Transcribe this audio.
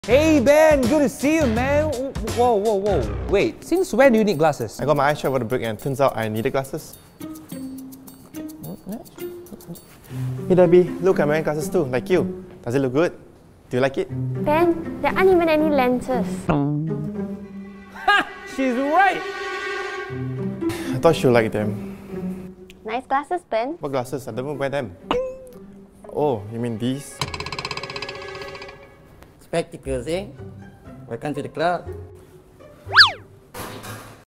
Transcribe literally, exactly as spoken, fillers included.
Hey Ben, good to see you, man. Whoa, whoa, whoa. Wait, since when do you need glasses? I got my eyes checked over the break and turns out I needed glasses. Hey Debbie, look, I'm wearing glasses too, like you. Does it look good? Do you like it? Ben, there aren't even any lenses. Ha! She's right! I thought she would like them. Nice glasses, Ben. What glasses? I don't even wear them. Oh, you mean these? Spectacles, eh? Welcome to the club.